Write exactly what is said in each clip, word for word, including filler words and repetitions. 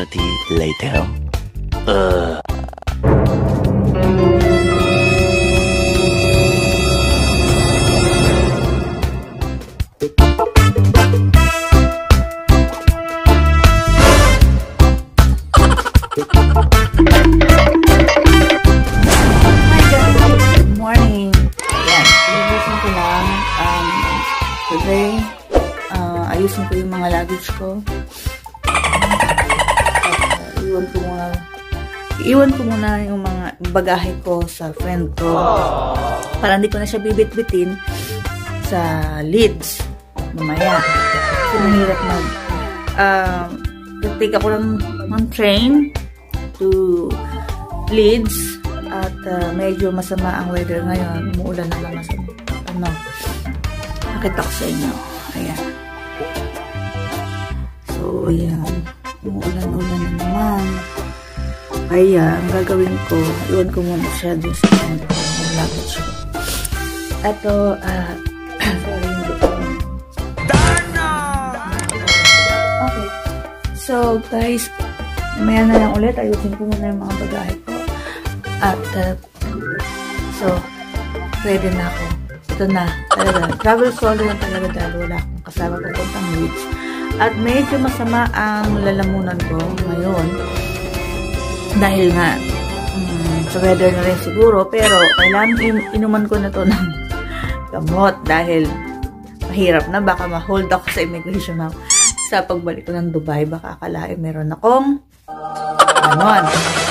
eternity later. Uh. Today, uh, ayusin ko yung mga luggage ko. At, uh, iwan ko muna, iwan ko muna yung mga bagahe ko sa friend ko. Para hindi ko na siya bibit-bitin sa Leeds. Mamaya. Kasi mahirap mag, uh, take ako ng, ng train to Leeds. At uh, medyo masama ang weather ngayon. Umuulan na lang masama. Ano? Nakita ko sa inyo. Ayan. So, ayan. Umuulan-ulan na naman. Kaya, ang gagawin ko, iwan ko muna siya dun sa tent ko. Ang luggage ko. Ito, ah, uh, sorry, hindi ko. Okay. So, guys, mamaya na lang ulit. Ayusin ko muna yung mga bagahe ko. At, uh, so, ready na ako. Ito na, talaga. Travel solo lang talaga dahil wala akong kasama papuntang Leeds. At medyo masama ang lalamunan ko ngayon. Dahil nga, um, sa weather na rin siguro. Pero, kailangan in inuman ko na to ng gamot. Dahil, mahirap na. Baka ma-hold ako sa immigration na sa pagbalik ko ng Dubai. Baka akalain meron akong ganon.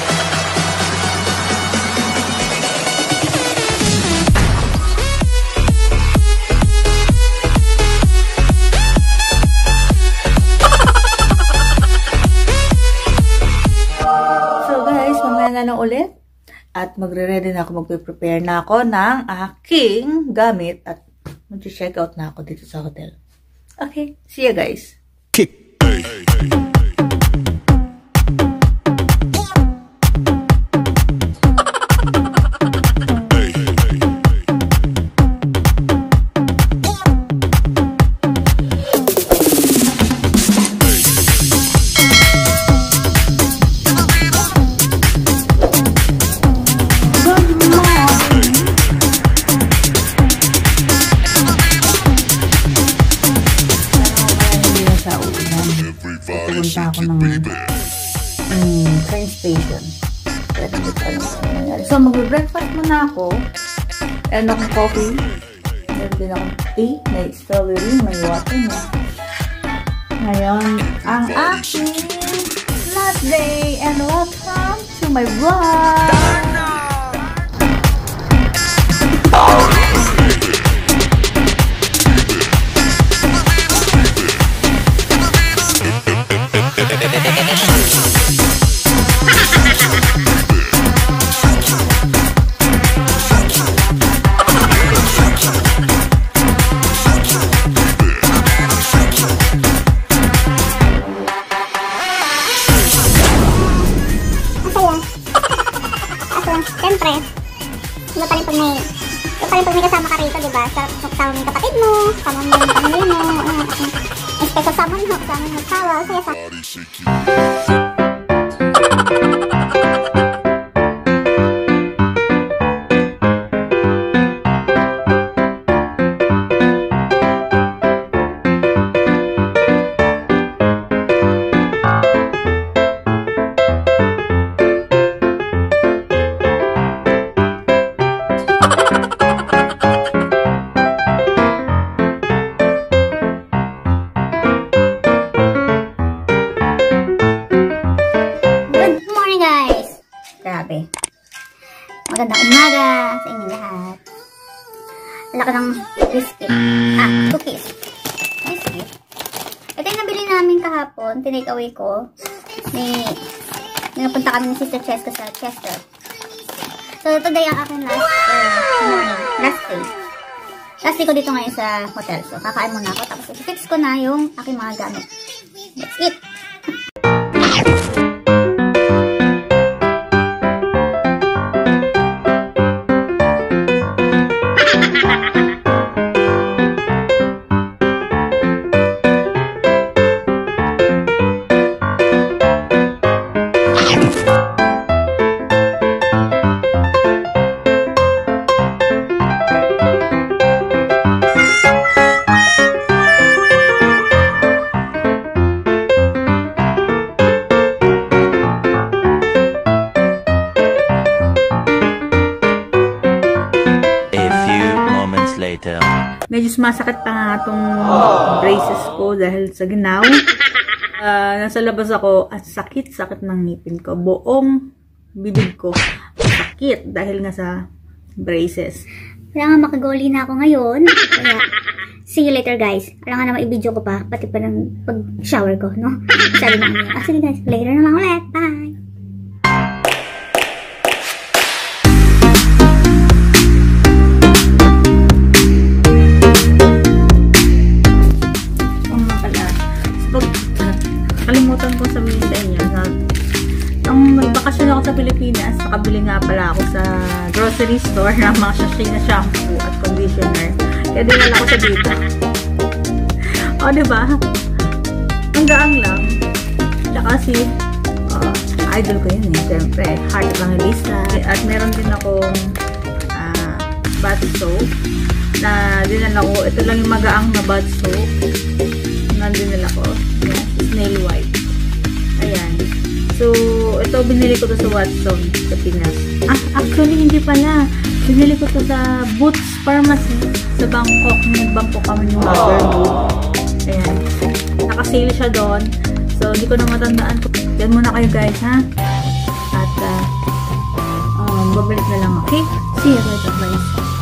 Na lang ulit at magre-ready na ako, magpe-prepare na ako ng aking gamit at mag-check out na ako dito sa hotel. Okay, see you guys. Pupunta ako ng um, train station. So, mag-breakfast muna ako. Meron akong coffee. Meron din akong tea. May strawberry, may water na. Ngayon, ang aking last day. And welcome to my vlog! Siyempre, iba pa rin pag may, iba pa rin pag may kasama ka rito, diba? Sarap kasama mo yung kapatid mo, kasama mo yung pamilya mo, uh, especially kasama mo, kasama mo yung kawa, kaya sa... Magandang umaga sa inyong lahat. Laki ng biscuit. Ah, cookies. Biscuit. Ito yung nabili namin kahapon. Tinake away ko. Ni, napunta kami ni Sister Cheska sa Cheshire. So, today ang aking last uh, morning. Last day. Last day ko dito ngayon sa hotel. So, kakain muna ako. Tapos, fix ko na yung aking mga gamit. That's it. medyo sumasakit pa nga itong braces ko dahil sa ginaw. Uh, nasa labas ako at sakit-sakit ng ngipin ko. Buong bibig ko sakit dahil nga sa braces. Kaya nga makagoli na ako ngayon. Kaya, see you later guys. Kailangan naman i-video ko pa, pati pa ng pag-shower ko, no? Sabi naman yun. Ah, sige guys, later na lang ulit. Bye! Kalimutan ko sabihin sa inyo na nung magbakasyon ako sa Pilipinas, nakabili nga pala ako sa grocery store ng mga sachet na shampoo at conditioner. Kaya dinala ko sa dito. O, diba? Ang gaang lang. Tsaka si uh, idol ko yun eh. Siyempre, Heart Evangelista. At meron din akong uh, bath soap na dinala ko. Ito lang yung magaang na bath soap na dinala ko. Yan. Snail white. Ayan. So, ito binili ko to sa Watson sa Pinas. Ah, actually, hindi pala. Binili ko to sa Boots Pharmacy sa Bangkok. Nag-Bangkok kami yung Waterways. Ayan. Nakasale siya doon. So, hindi ko na matandaan. Yan muna kayo guys, ha? At, uh, um, babalik na lang, okay? See you later, guys.